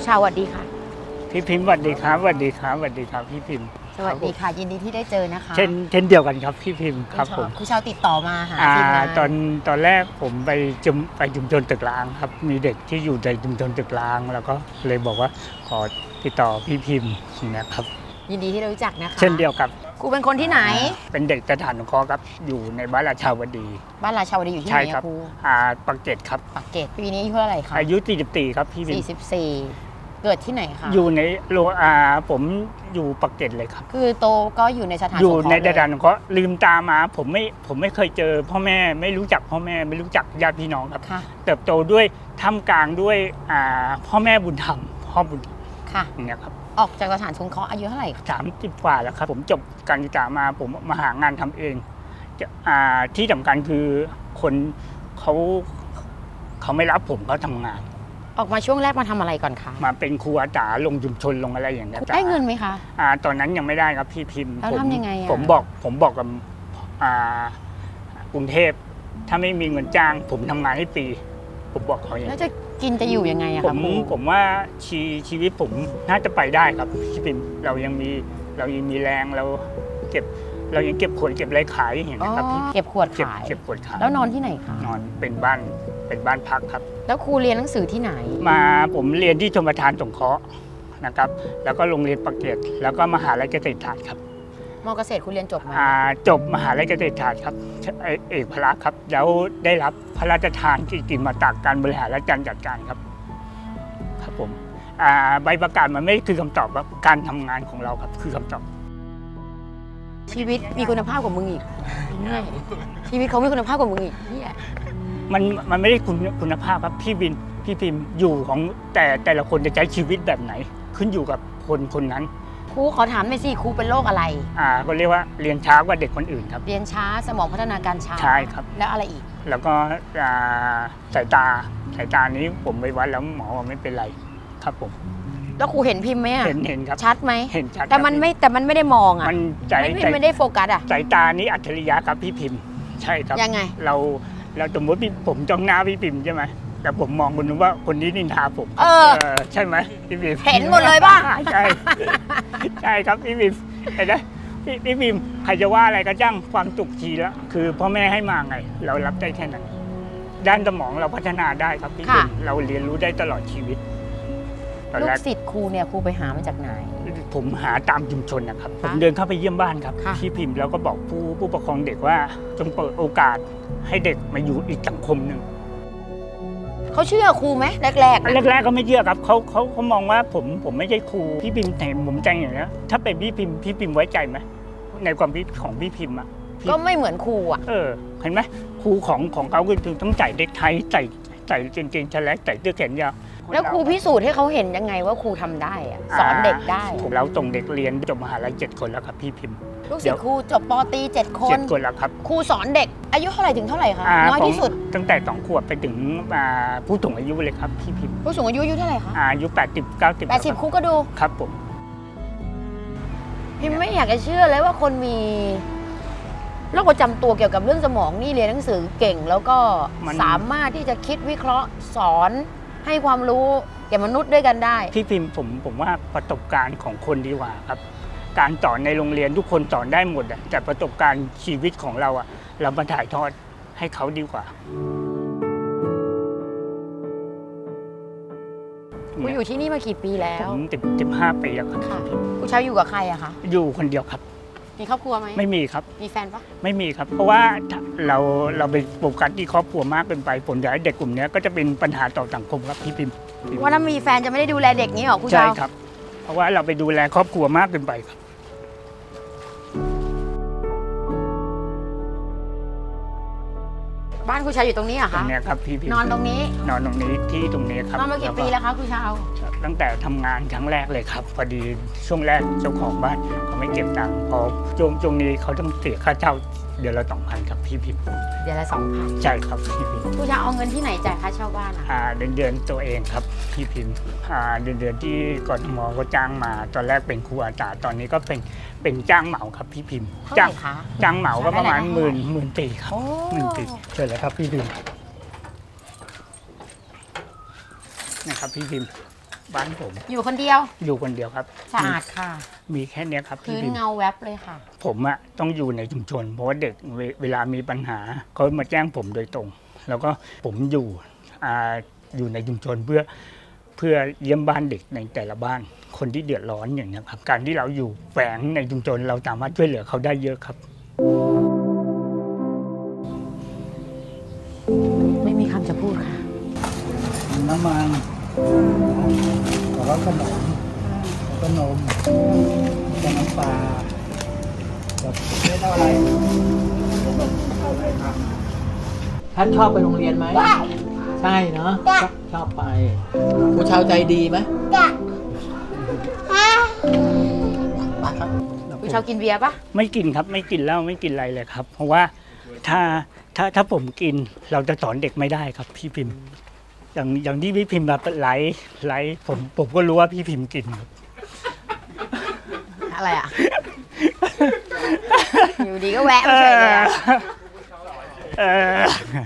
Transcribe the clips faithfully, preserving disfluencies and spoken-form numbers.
ชาวสวัสดีค่ะพี่พิมพ์สวัสดีครับสวัสดีครับสวัสดีครับพี่พิมพ์สวัสดีค่ะยินดีที่ได้เจอนะคะเช่นเช่นเดียวกันครับพี่พิมพ์ครับผมครูชาวติดต่อมาหาทีมงานตอนตอนแรกผมไปจุมไปชุมชนตึกร้างครับมีเด็กที่อยู่ในชุมชนตึกร้างแล้วก็เลยบอกว่าขอติดต่อพี่พิมพ์นะครับยินดีที่ได้รู้จักนะคะเช่นเดียวกับครูเป็นคนที่ไหนเป็นเด็กสถานสงเคราะห์ครับอยู่ในบ้านราชาวดีบ้านราชาวดีอยู่ที่ไหนครับครูอ่าปักเกร็ดครับปักเกร็ดปีนี้อายุเท่าไหร่คะอายุสี่สิบสี่ครับพี่พิมพ์สี่สิบสี่เกิดที่ไหนคะอยู่ในโลอาผมอยู่ปักเกร็ดเลยครับคือโตก็อยู่ในสถานสงเคราะห์อยู่ในสถานสงเคราะห์ลืมตามาผมไม่ผมไม่เคยเจอพ่อแม่ไม่รู้จักพ่อแม่ไม่รู้จักญาติพี่น้องครับเติบโตด้วยท่ามกลางด้วยพ่อแม่บุญธรรมพ่อบุญค่ะอย่างเงี้ยครับออกจากสถานสงเคราะห์อายุเท่าไหร่สามสิบกว่าแล้วครับผมจบการศึกษามาผมมาหางานทำเองที่สำคัญคือคนเขาเขาไม่รับผมเขาทำงานออกมาช่วงแรกมาทำอะไรก่อนคะมาเป็นครูอาจารย์ลงชุมชนลงอะไรอย่างเงี้ยได้เงินไหมคะอ่าตอนนั้นยังไม่ได้ครับพี่พิมพ์แล้วทำยังไงอ่ะผมบอกผมบอกกับอ่ากรุงเทพถ้าไม่มีเงินจ้างผมทำงานให้ปีผมบอกเขาอย่างนี้แล้วจะกินจะอยู่ยังไงอะผมผมว่าชีชีวิตผมน่าจะไปได้ครับพี่พิมพ์เรายังมีเรายังมีแรงเราเก็บเรายังเก็บขวดเก็บอะไรขายอย่างเงี้ยครับพี่เก็บขวดขายเก็บขวดขายแล้วนอนที่ไหนคะนอนเป็นบ้านเป็นบ้านพักครับแล้วครูเรียนหนังสือที่ไหนมาผมเรียนที่ชมประทานสงเคราะห์นะครับแล้วก็โรงเรียนปักเกร็ดแล้วก็มหาลัยเกษตรศาสตร์ครับม.เกษตรครูเรียนจบมาจบมหาลัยเกษตรศาสตร์ครับเอกพละครับแล้วได้รับพระราชทานกิตติมศักดิ์การบริหารและการจัดการครับครับผมใบประกาศมันไม่คือคำตอบครับการทำงานของเราครับคือคำตอบชีวิตมีคุณภาพกว่ามึงอีกชีวิตเขามีคุณภาพกว่ามึงอีกมันมันไม่ได้คุณคุณภาพครับพี่บินพี่พิมพ์อยู่ของแต่แต่ละคนจะใช้ชีวิตแบบไหนขึ้นอยู่กับคนคนนั้นครูขอถามหน่อยสิครูเป็นโรคอะไรอ่าก็เรียกว่าเรียนช้ากว่าเด็กคนอื่นครับเรียนช้าสมองพัฒนาการช้าใช่ครับแล้วอะไรอีกแล้วก็สายตาสายตานี้ผมไปวัดแล้วหมอบอกไม่เป็นไรครับผมแล้วครูเห็นพิมพ์ไหมเห็นเห็นครับชัดไหมเห็นชัดแต่มันไม่แต่มันไม่ได้มองอ่ะมันใจไม่ได้โฟกัสอ่ะสายตานี้อัจฉริยะครับพี่พิมพ์ใช่ครับยังไงเราเราสมมติผมจ้องหน้าพี่พิมพ์ใช่ไหมแต่ผมมองคนนึงว่าคนนี้นินทาผมเออใช่ไหมพี่พิมพ์เห็นหมดเลยป่ะใช่ใช่ครับพี่พิมพ์เห็นไหมพี่พี่พิมพ์ใครจะว่าอะไรก็จ้างความสุขทีละคือพ่อแม่ให้มาไงเรารับได้แค่นั้นด้านสมองเราพัฒนาได้ครับพี่พิมพ์เราเรียนรู้ได้ตลอดชีวิตลูกศิษย์ครูเนี่ยครูไปหามาจากไหนผมหาตามชุมชนนะครับผมเดินเข้าไปเยี่ยมบ้านครับพี่พิมพ์แล้วก็บอกผู้ผู้ปกครองเด็กว่าจงเปิดโอกาสให้เด็กมาอยู่อีกสังคมหนึ่งเขาเชื่อครูไหมแรกแรกแรกๆก็ไม่เชื่อครับเขาเขาเขามองว่าผมผมไม่ใช่ครูพี่พิมพ์แต่ผมใจอย่างนี้ถ้าเป็นพี่พิมพ์พี่พิมพ์ไว้ใจไหมในความคิดของพี่พิมพ์อ่ะก็ไม่เหมือนครูอ่ะเออเห็นไหมครูของของเขาคือต้องใส่เด็กไทยใส่ใส่จริงๆฉลักใส่เสื้อแขนยาวแล้วครูพิสูจน์ให้เขาเห็นยังไงว่าครูทำได้อะสอนเด็กได้เราส่งเด็กเรียนจบมหาลัยเจ็ดคนแล้วครับพี่พิมพ์ลูกศิษย์ครูจบป.ตรีเจ็ดคนเจ็ดคนแล้วครับครูสอนเด็กอายุเท่าไหร่ถึงเท่าไหร่คะน้อยที่สุดตั้งแต่สองขวบไปถึงผู้สูงอายุเลยครับพี่พิมพ์ผู้สูงอายุอายุเท่าไหร่คะอายุแปดสิบเก้าสิบแปดสิบครูก็ดูครับผมพิมไม่อยากจะเชื่อเลยว่าคนมีโรคประจำตัวเกี่ยวกับเรื่องสมองนี่เรียนหนังสือเก่งแล้วก็สามารถที่จะคิดวิเคราะห์สอนให้ความรู้แก่มนุษย์ด้วยกันได้พี่พิมพ์ผมผมว่าประสบการณ์ของคนดีกว่าครับการสอนในโรงเรียนทุกคนสอนได้หมดแต่ประสบการณ์ชีวิตของเราอะเรามาถ่ายทอดให้เขาดีกว่าคุณอยู่ที่นี่มากี่ปีแล้วผมสิบสิบห้าปีแล้วครับคุณชาวอยู่กับใครอะคะอยู่คนเดียวครับมีครอบครัวไหมไม่มีครับมีแฟนปะไม่มีครับเพราะว่าเราเราไปโฟกัสที่ครอบครัวมากเกินไปผลจากเด็กกลุ่มนี้ก็จะเป็นปัญหาต่อสังคมครับพี่พิมพ์ว่าถ้ามีแฟนจะไม่ได้ดูแลเด็กนี้หรอคุณชาวใช่ครับเพราะว่าเราไปดูแลครอบครัวมากเกินไปครับบ้านคุณชาวอยู่ตรงนี้เหรอคะตรงนี้ครับพี่พิมพ์นอนตรงนี้นอนตรงนี้ที่ตรงนี้ครับนอนมากี่ปีแล้วคะคุณชาวตั้งแต่ทำงานครั้งแรกเลยครับพอดีช่วงแรกเจ้าของบ้านเขาไม่เก็บตังค์พอช่วงช่วงนี้เขาต้องเสียค่าเช่าเดือนละสองพันครับพี่พิมพ์เดือนละสองพันใช่ครับพี่พิมพ์คุณชาวเอาเงินที่ไหนจ่ายค่าเช่าบ้านอ่ะเดือนเดือนตัวเองครับพี่พิมพ์เดือนเดือนที่กทมก็จ้างมาตอนแรกเป็นครูอาจารย์ตอนนี้ก็เป็นเป็นจ้างเหมาครับพี่พิมพ์จ้างจ้างเหมาก็ประมาณหมื่นหมื่นปีครับหมื่นปีเชิญเลยครับพี่พิมพ์นะครับพี่พิมพ์บ้านผมอยู่คนเดียวอยู่คนเดียวครับสะอาดค่ะมีแค่เนี้ยครับพื้นพี่เงาแวบเลยค่ะผมอะต้องอยู่ในชุมชน เพราะว่าเด็กเวเวลามีปัญหาเขามาแจ้งผมโดยตรง แล้วก็ผมอยู่อ่าอยู่ในชุมชนเพื่อเพื่อเยี่ยมบ้านเด็กในแต่ละบ้านคนที่เดือดร้อนอย่างนี้ยครับการที่เราอยู่แฝงในชุมชนเราสามารถช่วยเหลือเขาได้เยอะครับไม่มีคำจะพูดค่ะน้ำมันแล้วก็ขนมแล้วก็นมแล้วก็น้ำปลาแบบไม่เท่าไรท่านชอบไปโรงเรียนไหมใช่เนาะชอบไปครูชาวใจดีไหมมาครับคุณชาวกินเบียร์ปะไม่กินครับไม่กินเหล้าไม่กินอะไรเลยครับ เพราะว่าถ้าถ้าถ้าผมกินเราจะสอนเด็กไม่ได้ครับพี่พิมพ์ อย่างอย่างที่พี่พิมพ์มาไลฟ์ไลฟ์ผมผมก็รู้ว่าพี่พิมพ์กินครับอะไรอ่ะ อยู่ดีก็แวะมาเฉยเลยอะเออ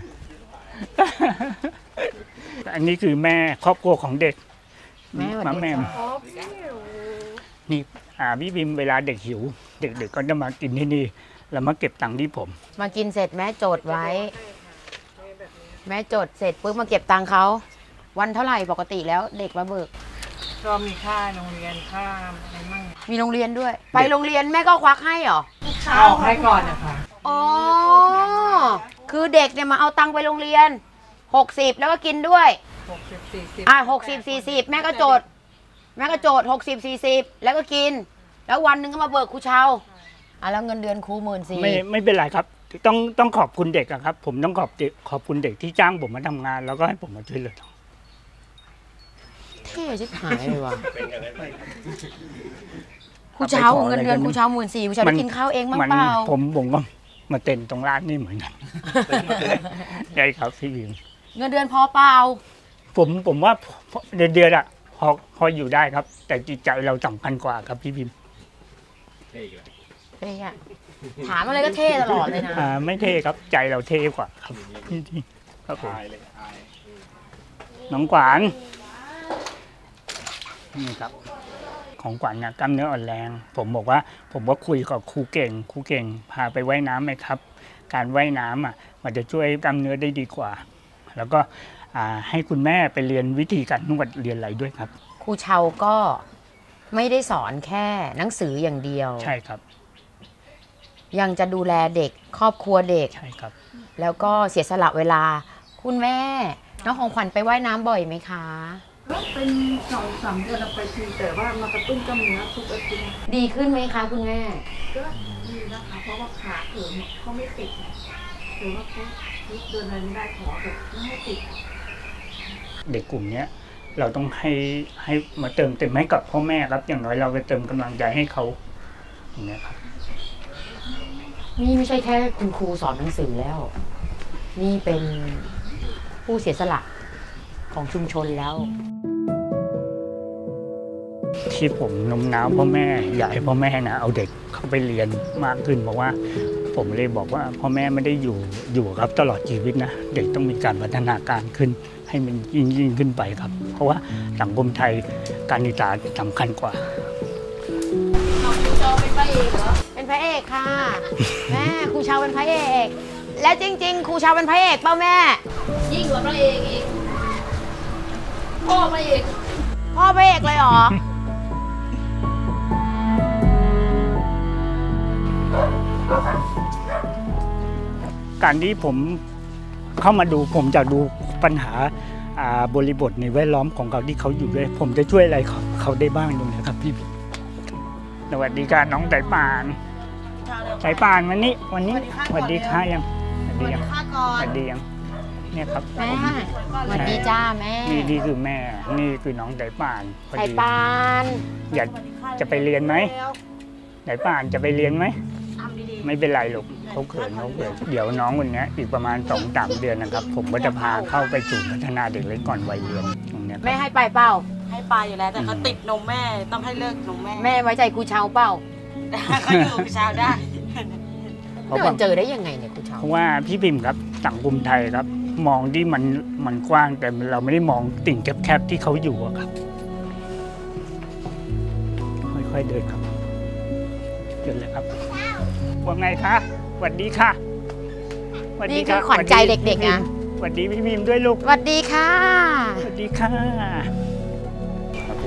อันนี้คือแม่ครอบครัวของเด็กแม่สวัสมาดีแม่ค่ะนี่อ่าพี่พิมพ์เวลาเด็กหิว เด็กๆก็จะมากินที่นี่แล้วมาเก็บตังค์ที่ผมมากินเสร็จแม่โจทย์ไว้ แม่โจทย์เสร็จปุ๊บมาเก็บตังค์เขาวันเท่าไหร่ปกติแล้วเด็กมาเบิกก็มีค่าโรงเรียนค่าอะไรมั่งมีโรงเรียนด้วย ไปโรงเรียนแม่ก็ควักให้เหรอออกให้ก่อนนะคะอ๋อ คือเด็กเนี่ยมาเอาตังค์ไปโรงเรียนหกสิบแล้วก็กินด้วยหกสิบสี่สิบอ่ะหกสิบสี่สิบแม่ก็โจทย์แม่ก็โจทย์หกสิบสี่สิบแล้วก็กิน แล้ววันหนึงก็มาเบิกครูเชาอ่ะแล้วเงินเดือนครูหมื่นสี่ไม่ไม่เป็นไรครับ ต้องต้องขอบคุณเด็กอะครับ ผมต้องขอบเด็กขอบคุณเด็กที่จ้างผมมาทำงาน แล้วก็ให้ผมมาช่วยเหลือเท่ชิบหายเลยว่ะครูเชาเงินเดือนครูเชาหมื่นสี่ครูเชาได้กินข้าวเองมั้งมันเปล่าผมผมก็มาเต้นตรงร้านนี่เหมือนกัน ใช่ครับพี่พิมพ์เงินเดือนพอเปล่าผมผมว่าเดือนเดือนอะพอพออยู่ได้ครับ แต่จิตใจเราสำคัญกว่าครับพี่พิมพ์เท่อะถามอะไรก็เท่ตลอดเลยนะอ่าไม่เท่ครับใจเราเท่กว่าครับพี่ที่ครับผมน้องขวานนี่ครับ ของขวัญเนี่ยกล้ามเนื้ออ่อนแรง ผมบอกว่าผมว่าคุยกับครูเก่งครูเก่งพาไปว่ายน้ำไหมครับ การว่ายน้ำอ่ะมันจะช่วยกล้ามเนื้อได้ดีกว่า แล้วก็อ่าให้คุณแม่ไปเรียนวิธีการนวดเรียนอะไรด้วยครับครูเชาก็ไม่ได้สอนแค่หนังสืออย่างเดียวใช่ครับยังจะดูแลเด็กครอบครัวเด็กใช่ครับแล้วก็เสียสละเวลา คุณแม่ น้องของขวัญไปว่ายน้ำบ่อยไหมคะก็เป็นสองสามเดือนไปทีแต่ว่ามากระตุ้นกล้ามเนื้อทุกอาทิตย์ดีขึ้นไหมคะคุณแม่ก็ดีนะคะ เพราะว่าขาเขินเขาไม่ติดหรือว่าเขาเดินอะไรไม่ได้ขอแบบไม่ให้ติดเด็กกลุ่มเนี้ยเราต้องให้ให้มาเติมเต็มให้กับพ่อแม่ครับ อย่างน้อยเราไปเติมกำลังใจให้เขาอย่างเนี้ยครับนี่ไม่ใช่แค่คุณครูสอนหนังสือแล้ว นี่เป็นผู้เสียสละของชุมชนแล้วที่ผมโน้มน้าวพ่อแม่อยากให้พ่อแม่นะเอาเด็กเข้าไปเรียนมากขึ้นเพราะว่าผมเลยบอกว่าพ่อแม่ไม่ได้อยู่อยู่ครับตลอดชีวิตนะเด็กต้องมีการพัฒนาการขึ้นให้มันยิ่งยิ่งขึ้นไปครับ เพราะว่าสังคมไทยการศึกษาสำคัญกว่าครูเชาเป็นพระเอกเหรอ เป็นพระเอกค่ะ แม่ครูเชาเป็นพระเอก และจริงๆครูเชาเป็นพระเอกเปล่าแม่ยิ่งกว่าพระเอกอีกพ่อพระเอกพ่อพระเอกเลยเหรอการที่ผมเข้ามาดูผมจะดูปัญหาอ่าบริบทในแวดล้อมของเขาที่เขาอยู่ด้วย ผมจะช่วยอะไรเขาเขาได้บ้างตรงนี้ครับพี่สวัสดีค่ะน้องไต่ปานไต่ปานวันนี้วันนี้สวัสดีค่ะยังสวัสดียังสวัสดียังเนี่ยครับแม่สวัสดีจ้าแม่นี่นี่คือแม่นี่คือน้องไต่ปานพอไข่ดีปานอยากจะไปเรียนไหมไต่ปานจะไปเรียนไหมไม่เป็นไรหรอกเขาเขินเขาเขินเดี๋ยวน้องคนนี้อีกประมาณสองสามเดือนนะครับ ผมก็จะพาเข้าไปศูนย์พัฒนาเด็กเล็กก่อนวัยเรียนตรงเนี้ยครับแม่ให้ไปเปล่าให้ปลาอยู่แล้วแต่เขาติดนมแม่ต้องให้เลิกนมแม่แม่ไว้ใจครูเชาเปล่าเขาอยู่กับเช้าได้เพราะเดิว่านเจอได้ยังไงเนี่ยครูเชาเพราะว่าพี่พิมพ์ครับสังคมไทยครับ มองที่มันมันกว้างแต่เราไม่ได้มองติ่งแคบๆที่เขาอยู่อะครับอยๆเดินครับเดินเลยครับว่าไงคะสวัสดีค่ะสวัสดีนี่ค่ะคือขวัญใจเด็กๆนะสวัสดีพี่พิมพ์ด้วยลูกสวัสดีค่ะสวัสดีค่ะครับผม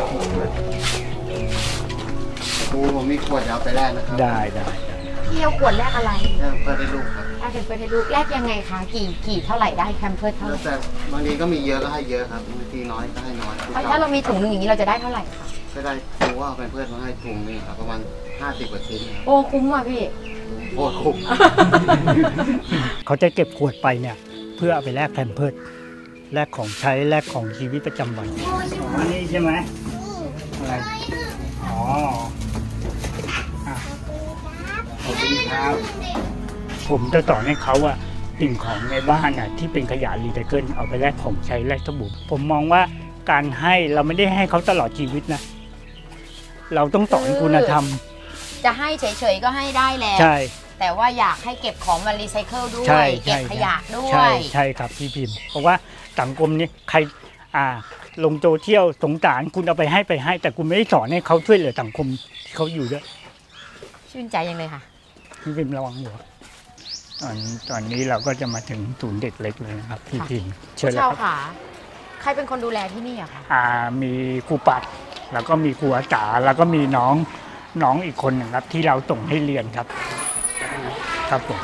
ครูผมมีขวดเอาไปแลกนะครับได้ได้ได้พี่เอาขวดแรกอะไรแลกเพื่อให้ลูกครับแรกเป็นเพื่อให้ลูกแรกยังไงคะกี่กี่เท่าไหร่ได้แคมเพิร์สเท่าไหแล้ร่วแต่บางทีก็มีเยอะก็ให้เยอะครับบางทีน้อยก็ให้น้อยถ้าเรามีถุงหนึ่งอย่างนี้เราจะได้เท่าไหร่คะก็ได้ครูว่าเป็นเพื่อนมาให้ถุงนึงครับประมาณห้าสิบกว่าชิ้นครับโอ้คุ้มอ่ะพี่โอ้คุ้มเขาจะเก็บขวดไปเนี่ยเพื่อเอาไปแลกแพมเพิร์สแลกของใช้แลกของชีวิตประจำวันอ๋อนี่ใช่ไหมอะไรอ๋ออ่ะขอบคุณครับผมจะสอนให้เขาว่าสิ่งของในบ้านน่ะที่เป็นขยะรีไซเคิลเอาไปแลกของใช้แลกสบู่ผมมองว่าการให้เราไม่ได้ให้เขาตลอดชีวิตนะเราต้องสอนคุณธรรมจะให้เฉยๆก็ให้ได้แล้วใช่แต่ว่าอยากให้เก็บของมารีไซเคิลด้วใช่ยใช่เก็บขยะด้วใช่ยใช่ครับพี่พิมพ์เพราะว่าสังคมนี้ใครอ่าลงโซเชียลสงสารคุณเอาไปให้ไปให้ แต่คุณไม่ได้สอนให้เขาช่วยเหลือสังคมที่เขาอยู่ด้วยชื่นใจยังเลยค่ะพี่พิมพ์ระวังหัวตอนตอนนี้เราก็จะมาถึงศูนย์เด็กเล็กเลยนะครับพี่ค่ะพิมพ์เชิญผู้เลยเช่าครับค่ะ ใครเป็นคนดูแลที่นี่อะคะอ่ามีครูปัดแล้วก็มีครูอาจารย์แล้วก็มีน้องน้องอีกคนหนึ่งครับที่เราส่งให้เรียนครับครับผม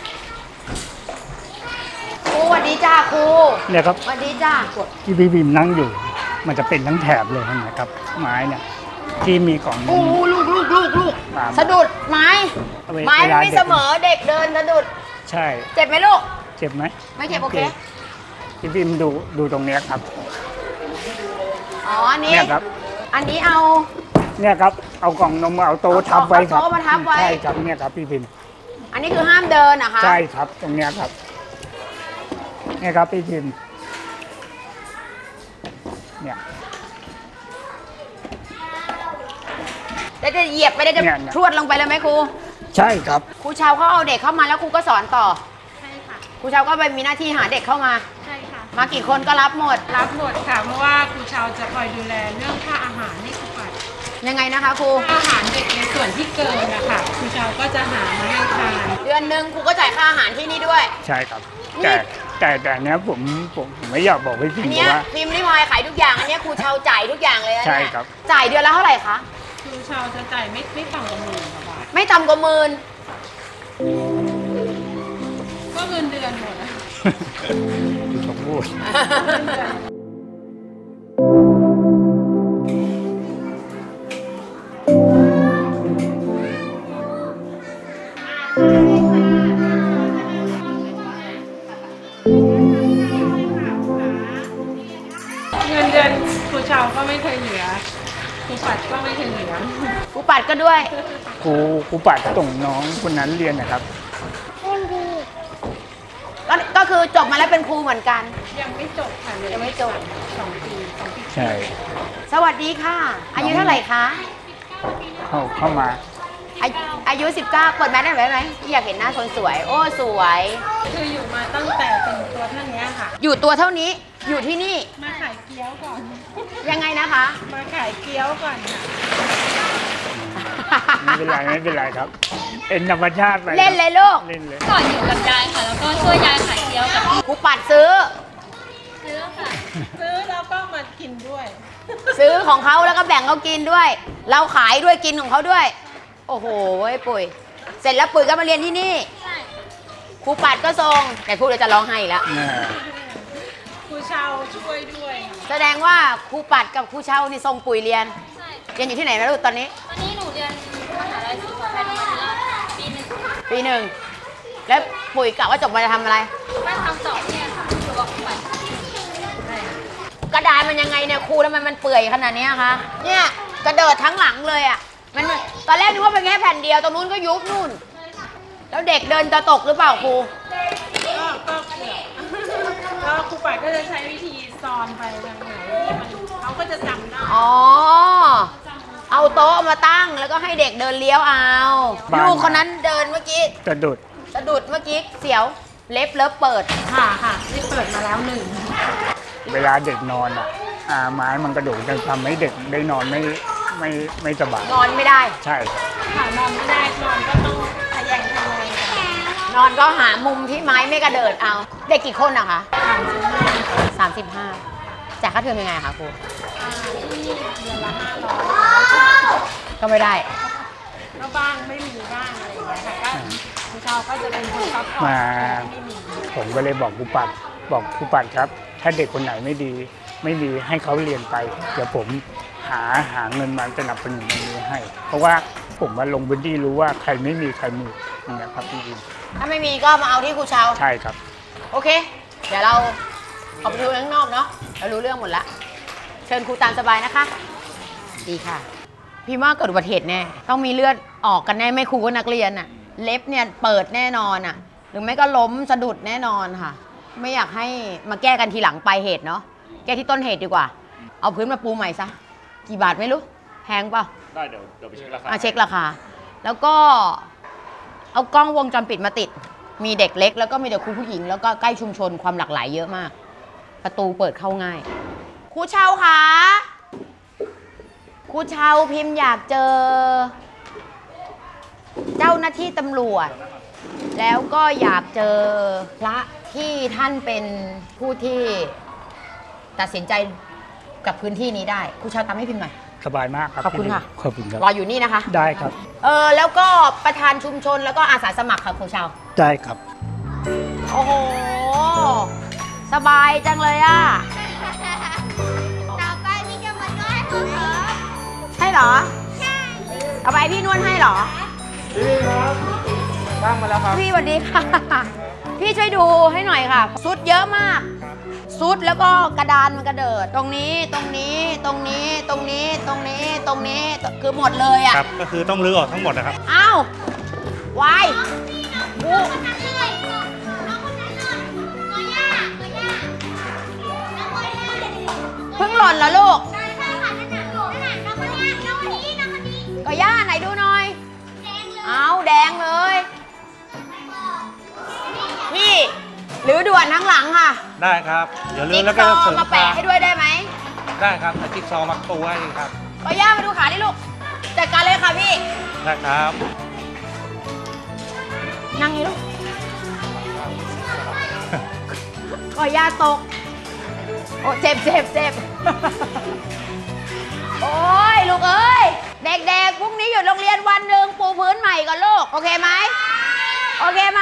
ครูสวัสดีจ้าครูเนี่ยครับสวัสดีจ้าที่พี่พิมพ์นั่งอยู่ มันจะเป็นทั้งแถบเลยนะครับ ไม้เนี่ยที่มีของโอ้ลูกลูกลูกลูกตามสะดุดไม้เวไม้เวลาไม่ด็กเสมอเด็กเดินสะดุดใช่เจ็บไหมลูกเจ็บไหมไม่เจ็บโอเคพี่พิมพ์ดูดูตรงเนี้ยครับอ๋ออันนี้เนี่ยครับอันนี้เอาเนี่ยครับเอากล่องนมเอาโต๊ะเอาทับไว้ครับเอาโต๊ะมาทับไว้ใช่ครับเนี่ยครับพี่พิมพ์อันนี้คือห้ามเดินนะคะใช่ครับตรงเนี้ยครับเนี่ยครับพี่พิมพ์เนี่ยแล้วจะเหยียบไม่ได้จะเนี่ยเนี่ยพรวดลงไปเลยไหมครูใช่ครับครูชาวเขาเอาเด็กเข้ามาแล้วครูก็สอนต่อใช่ค่ะครูชาวก็ไปมีหน้าที่หาเด็กเข้ามาใช่ค่ะมากี่คนก็รับหมดรับหมดค่ะ เพราะว่าครูชาวจะคอยดูแลเรื่องค่าอาหารให้ครูปัดยังไงนะคะครูค่าอาหารเด็กในส่วนที่เกินนะคะครูชาวก็จะหามาให้ทานเดือนหนึ่งครูก็จ่ายค่าอาหารที่นี่ด้วยใช่ครับนี่แต่แต่แต่เนี้ยผมผมผมไม่อยากบอกพี่พิอัมนพ์เนี้ยว่าพิมพ์ริมอยขายทุกอย่าง อันเนี้ยครูชาวจ่ายทุกอย่างเลยนะใช่เนี่ยครับจ่ายเดือนละเท่าไหร่คะครูชาวจะจ่ายไม่ไม่ต่ำกว่าหมื่นกว่าบาทไม่ต่ำกว่าหมื่นก็เงินเดือนหมดนะคุณสมบูรณ์เงินเดือนครูชาวก็ไม่เคยเหลือครูปัดก็ไม่เคยเหลือครูปัดก็ด้วยครูครูปัดส่งน้องคนนั้นเรียนนะครับก็ก็คือจบมาแล้วเป็นครูเหมือนกันยังไม่จบค่ะยังไม่จบสองปีสองปีใช่สวัสดีค่ะ อายุเท่าไหร่คะเข้าเข้ามาอายุอายุสิบเก้าเปิดแมสได้ไหมไหมอยากเห็นหน้าคนสวย โอ้สวยคืออยู่มาตั้งแต่เป็นตัวเท่านี้ค่ะอยู่ตัวเท่านี้อยู่ที่นี่มาขายเกี๊ยวก่อนยังไงนะคะมาขายเกี๊ยวก่อนค่ะไม่เป็นไรไม่เป็นไรครับ เป็นธรรมชาติไปเล่นเลยลูกเล่นเลยก่อนอยู่กับยายค่ะ แล้วก็ช่วยยายขายเกี๊ยวกับพี่ครูปัดซื้อซื้อค่ะซื้อแล้วก็มากินด้วยซื้อของเขาแล้วก็แบ่งเขากินด้วย เราขายด้วยกินของเขาด้วย โอ้โหเว้ยปุ๋ย เสร็จแล้วปุ๋ยก็มาเรียนที่นี่ใช่ครูปัดก็ส่งแต่พูดแล้วจะร้องไห้อีกแล้วน่าครูเชาช่วยด้วยค่ะแสดงว่าครูปัดกับครูเช่านี่ส่งปุ๋ยเรียนใช่เรียนอยู่ที่ไหนนะลูกตอนนี้ตอนนี้หนูเรียนมหาลัยศรีสะเกษมาแล้วปีหนึ่งปีหนึ่ง แล้วปุ๋ยกะว่าจบมาจะทำอะไรมาทำต่อเนี่ยค่ะตัวบอกไปกระดานมันยังไงเนี่ยครูแล้วมันมันเปื่อยขนาดนี้คะ เนี่ยกระเดิดทั้งหลังเลยอ่ะ มันตอนแรกนึกว่าเป็นแค่แผ่นเดียวตรงนู้นก็ยุบนู่น แล้วเด็กเดินจะตกหรือเปล่าครูก็ก็เกือบก็ครูปัดก็จะใช้วิธีซอนไปทางไหนที่มันเขาก็จะจำได้อ๋อ เอาโต๊ะมาตั้งแล้วก็ให้เด็กเดินเลี้ยวเอา ลูกคนนั้นเดินเมื่อกี้กระโดดสะดุดเมื่อกี้เสียวเล็บเลิฟเปิดค่ะค่ะนี่เปิดมาแล้วหนึ่งเวลาเด็กนอนอ่ะอ่าไม้มันกระโดดจะทำให้เด็กได้นอนไม่ไม่ไม่สบายนอนไม่ได้ใช่ค่ะนอนไม่ได้นอนก็ต้องทะแยงทะแยงกันนอนก็หามุมที่ไม้ไม่กระเดิดเอา เด็กกี่คนอะคะสามสิบห้าจ่ายค่าเทอมยังไงคะครูอ่าที่เดือนละห้าร้อยก็ไม่ได้ก็บ้างไม่มีบ้างอะไรอย่างเงี้ยค่ะก็คุณชาวก็จะเป็นคนซัพพอร์ตมาไม่มีผมก็เลยบอกครูปัดบอกครูปัดครับ ถ้าเด็กคนไหนไม่ดี ไม่มีให้เขาเรียนไป เดี๋ยวผมหาหาเงินมาสนับสนุนตรงนี้ให้ เพราะว่าผมมาลงพื้นที่รู้ว่าใครไม่มีใครมีอย่างเงี้ยครับจริงถ้าไม่มีก็มาเอาที่ครูเชาๆใช่ครับโอเค เดี๋ยวเราออกไปดูข้างนอกเนาะ เรารู้เรื่องหมดละ เชิญครูตามสบายนะคะ ดีค่ะ พี่ว่าเกิดอุบัติเหตุแน่ ต้องมีเลือดออกกันแน่ไม่ครูก็นักเรียนอะเล็บเนี่ยเปิดแน่นอนอะหรือไม่ก็ล้มสะดุดแน่นอนค่ะ ไม่อยากให้มาแก้กันทีหลังปลายเหตุเนาะ แก้ที่ต้นเหตุดีกว่า เอาพื้นมาปูใหม่ซะ กี่บาทไม่รู้ แพงเปล่าได้เดี๋ยวเดี๋ยวไปเช็คราคาอ่ะเช็คราคา แล้วก็เอากล้องวงจรปิดมาติด มีเด็กเล็กแล้วก็มีเด็กครูผู้หญิง แล้วก็ใกล้ชุมชนความหลากหลายเยอะมาก ประตูเปิดเข้าง่าย ครูเชาคะครูเชาพิมพ์อยากเจอ เจ้าหน้าที่ตำรวจ แล้วก็อยากเจอพระที่ท่านเป็นผู้ที่ตัดสินใจกับพื้นที่นี้ได้ครูเชาตามให้พิมพ์หน่อยสบายมากครับขอบคุณค่ะขอบคุณครับรออยู่นี่นะคะได้ครับเออแล้วก็ประธานชุมชนแล้วก็อาสาสมัครค่ะครูเชาได้ครับโอ้โห สบายจังเลยอ่ะต่อไปพี่จะมานวดให้ผมเหรอใช่เหรอใช่ต่อไปพี่นวดให้เหรอตั้งมาแล้วครับพี่สวัสดีค่ะ พี่ช่วยดูให้หน่อยค่ะ ซุดเยอะมาก ซุดแล้วก็กระดานมันกระเดิด ตรงนี้ตรงนี้ตรงนี้ตรงนี้ตรงนี้ตรงนี้คือหมดเลยอ่ะครับ ก็คือต้องรื้อออกทั้งหมดนะครับอ้าววายกูคนนั้นเลยน้องคนนั้นเลยตัวย่าตัวย่าน้องคนนี้เพิ่งหล่นแล้วลูกใช่ใช่ค่ะนั่นน่ะนั่นน่ะน้องคนนี้น้องคนนี้น้องคนนี้ก็ย่าไหนดูหน่อยแดงเลยเอาแดงเลย พี่ หรือด่วนทั้งหลังค่ะได้ครับ เดี๋ยวรื้จิ๊อก แล้วซก็อเสริมมาแปะให้ด้วยได้ไหมได้ครับเอาจิ๊กซอว์มาปูให้ครับก็ย่ามาดูขาดิลูก จัดการเลยค่ะพี่ได้ครับนั่งนี่ลูก ก็ย่าตก โอ้เจ็บเจ็บเจ็บ โอ้ยลูกเอ้ย เด็กๆพรุ่งนี้หยุดโรงเรียนวันหนึ่งปูพื้นใหม่ก่อนลูก โอเคไหม โอเคไหม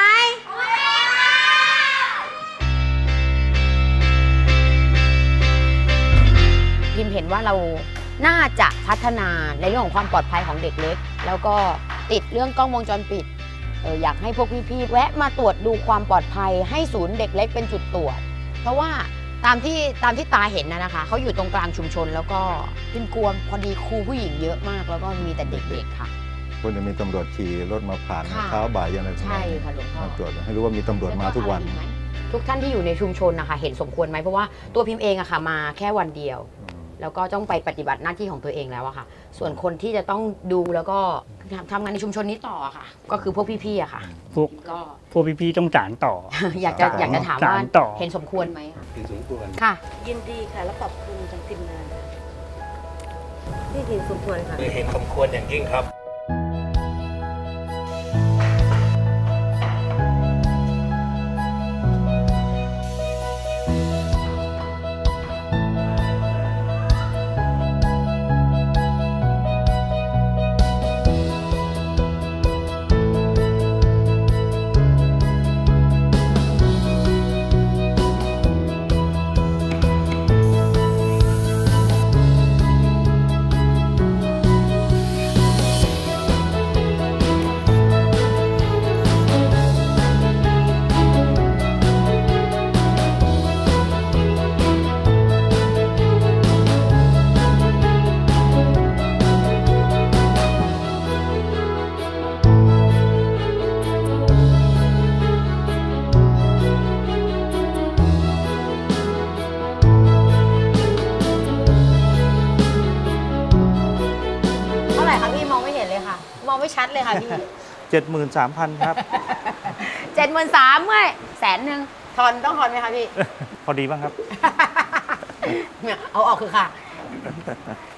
พิมเห็นว่าเราน่าจะพัฒนาในเรื่องของความปลอดภัยของเด็กเล็ก แล้วก็ติดเรื่องกล้องวงจรปิดเอออยากให้พวกพี่ๆแวะมาตรวจดูความปลอดภัยให้ศูนย์เด็กเล็กเป็นจุดตรวจ เพราะว่าตามที่ตามที่ตาเห็นนะนะคะเขาอยู่ตรงกลางชุมชนแล้วก็พิมกลัวพอดีครูผู้หญิงเยอะมาก แล้วก็มีแต่เด็กๆค่ะควรจะมีตำรวจขี่รถมาผ่านค่ะเช้าบ่ายยันอะไรทั้งใช่นั้นค่ะหลวงพ่อมาตรวจให้รู้ว่ามีตำรวจมาทุกวันแล้อะไรอีไหมทุกท่านที่อยู่ในชุมชนนะคะเห็นสมควรไหมเพราะว่าตัวพิมเองอะค่ะมาแค่วันเดียว แล้วก็ต้องไปปฏิบัติหน้าที่ของตัวเองแล้วอะค่ะ ส่วนคนที่จะต้องดูแล้วก็ทำงานในชุมชนนี้ต่ออะค่ะ ก็คือพวกพี่ๆอะค่ะพวกก็พวกพี่ๆต้องสานต่ออยากจะอยากจะถามว่าสานต่อเห็นสมควรไหมคะเป็นสมควรค่ะยินดีค่ะ และขอบคุณทางทีมงานค่ะที่เห็นสมควรค่ะเห็นสมควรอย่างยิ่งครับเท่าไหร่คะพี่มองไม่เห็นเลยค่ะ มองไม่ชัดเลยค่ะพี่เจ็ดหมื่นสามพันครับเจ็ดหมื่นสามเมื่อแสนหนึ่งทอนต้องทอนไหมคะพี่พอดีบ้างครับเนี่ยเอาออกคือค่ะ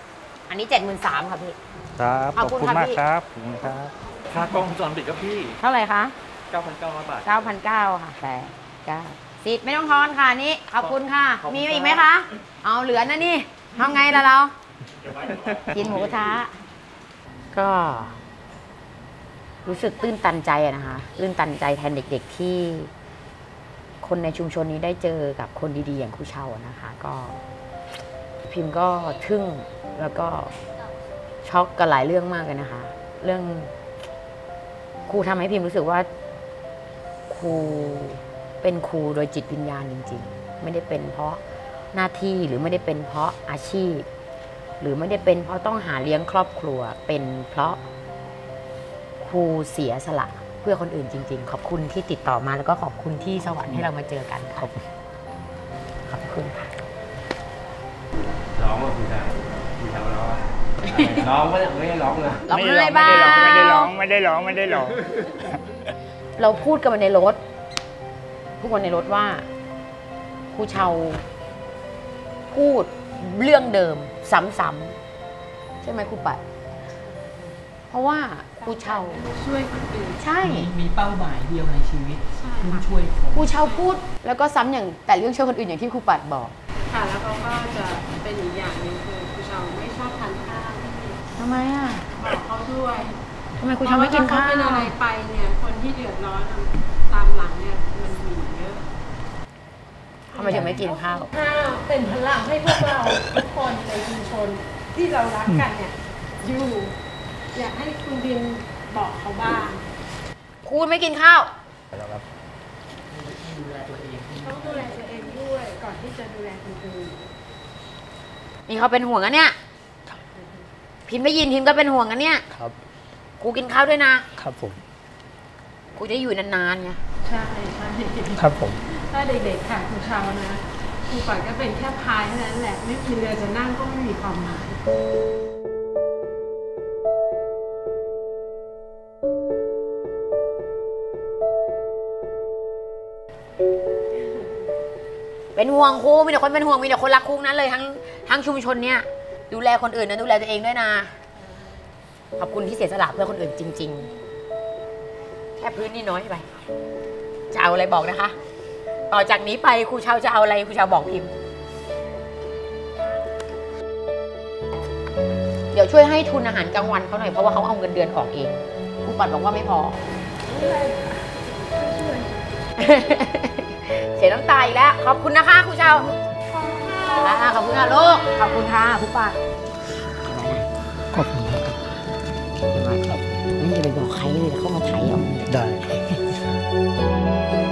อันนี้เจ็ดหมื่นสามค่ะพี่ครับขอบคุณมากค่ะพี่ครับขอบคุณครับค่ากล้องวงจรปิดครับพี่เท่าไหร่คะเก้าพันเก้าร้อยบาทเก้าพันเก้าค่ะแปดเก้าสิบไม่ต้องทอนค่ะนี่ขอบคุณค่ะขอบคุณมีอีกไหมคะ เอาเหลือนะนี่ทำไงล่ะเรา กินหมูกระทะก็ รู้สึกตื้นตันใจอะนะคะตื้นตันใจแทนเด็ก ๆที่ คนในชุมชนนี้ได้เจอกับคนดีๆอย่างครูเชาอะนะคะ ก็ พิมพ์ก็ทึ่งแล้วก็ช็อกกับหลายเรื่องมากเลยนะคะ เรื่อง ครูทำให้พิมพ์รู้สึกว่าครูเป็นครูโดยจิตวิญญาณจริงๆ ไม่ได้เป็นเพราะหน้าที่หรือไม่ได้เป็นเพราะอาชีพ หรือไม่ได้เป็นเพราะต้องหาเลี้ยงครอบครัวเป็นเพราะครูเสียสละเพื่อคนอื่นจริงๆ ขอบคุณที่ติดต่อมาแล้วก็ขอบคุณที่สวรรค์ให้เรามาเจอกันค่ะขอบคุณค่ะร้องว่าคุณชายคุณชายร้องอะร้องไม่ได้ไม่ได้ร้องเลยร้องไม่ไห้ได้บ้าร้องไม่ได้ร้องไม่ได้ร้องไม่ได้ร้องเราพูดกันมาในรถทุกคนในรถว่าครูเชาพูดเรื่องเดิมซ้ำๆใช่ไหมครูปัด เพราะว่าครูเชาช่วยคนอื่นใช่มีเป้าหมายเดียวในชีวิตใช่คือค่ะช่วยคนครูเชาพูดแล้วก็ซ้ำอย่างแต่เรื่องช่วยคนอื่นอย่างที่ครูปัดบอกค่ะแล้วเขาก็จะเป็นอีกอย่างหนึงคือครูเชาไม่ชอบทานข้าวทำไมอ่ะบอกเขาด้วยทำไมครูเชาไม่กินข้าวเพระถ้เขาเป็นอะไรไปเนี่ยคนที่เดือดร้อนตามหลังเนี่ยมันมีเยอะทำไมถึงไม่กินข้าวข้าวเป็นพลังให้พวกเราทุกคนในชุมชนที่เรารักกันเนี่ยอยู่อยากให้คุณดินบอกเขาบ้างครูไม่กินข้าวดูแลตัวเองต้องดูแลตัวเองด้วยก่อนที่จะดูแลคนอื่นนี่เขาเป็นห่วงอะเนี่ย พิมพ์ได้ยินพิมพ์ก็เป็นห่วงอะเนี่ยครับครูกินข้าวด้วยนะครับผมครูจะอยู่นานๆไงใช่ใช่ครับผมถ้าเด็กๆค่ะครูเชานะครูปัดก็เป็นแค่พายเท่านั้นแหละไม่มีเรือจะนั่งก็ไม่มีความหมายเป็นห่วงครูมีแต่คนเป็นห่วงมีแต่คนรักครูนั้นเลยทั้งทั้งชุมชนเนี่ยดูแลคนอื่นนะดูแลตัวเองด้วยนะขอบคุณที่เสียสละเพื่อคนอื่นจริง ๆ แค่พื้นนี่น้อยไปจะเอาอะไรบอกนะคะ ต่อจากนี้ไปครูเชาจะเอาอะไรครูเชาบอกพิมพ์เดี๋ยวช่วยให้ทุนอาหารกลางวันเขาหน่อยเพราะว่าเขาเอาเงินเดือนออกเองครูปัดบอกว่าไม่พอ เสียน้ำตาอีกแล้วขอบคุณนะคะครูเชาขอบคุณค่ะลูกขอบคุณค่ะครูปัดขอบคุณครับไม่อย่าไปบอกใครเลยเขามาไถเอาได้